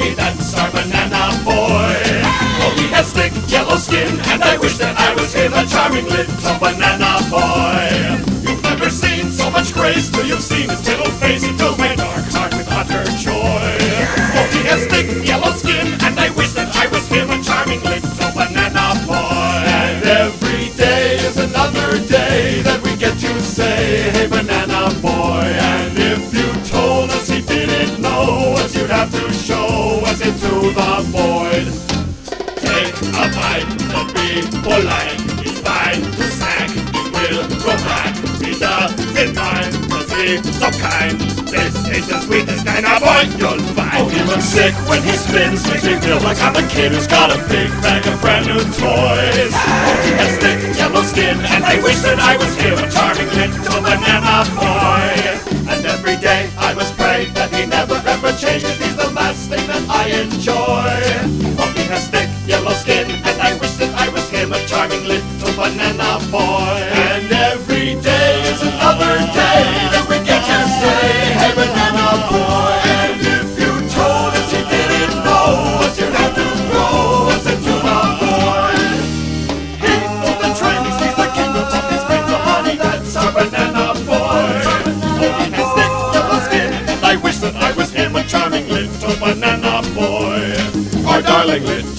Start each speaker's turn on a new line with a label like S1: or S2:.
S1: honey, that's our banana boy. Oh, he has thick yellow skin, and I wish that I was him, a charming little banana boy. You've never seen so much grace till you've seen his little face. It fills my dark heart with utter joy. Oh, he has thick yellow skin, and I wish that I was him, a charming little banana boy. And every day is another day that we get to say, hey, banana boy. And if you told us he didn't know us, you'd have to show us into the void. Take a bite, but be polite. It's fine to snack, he will go back. He doesn't mind, cause he's so kind. This is the sweetest nanaboye you'll find. Oh, he looks sick when he spins, makes me feel like I'm a kid who's got a big bag of brand new toys. Oh, he has thick yellow skin, and I wish that I was him, a charming little banana boy. And every day I must pray that he never ever changes. He's the last thing that I enjoy. Oh, he has thick yellow skin, and I wish that I was him, a charming little banana boy. And every day is another day that we get to say, hey, banana boy. And if you told us he didn't know us, you'd have to throw us into the void. He knows the trainings, he's the king of all these grains of honey, that's our banana boy. Oh, he has thick yellow skin, and I wish that I was him, a charming little banana boy. Our darling little